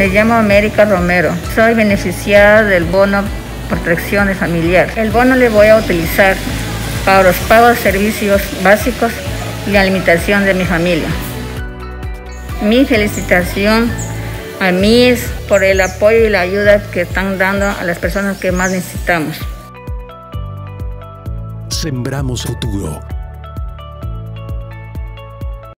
Me llamo América Romero. Soy beneficiada del bono protección familiar. El bono le voy a utilizar para los pagos de servicios básicos y la alimentación de mi familia. Mi felicitación a MIS por el apoyo y la ayuda que están dando a las personas que más necesitamos. Sembramos futuro.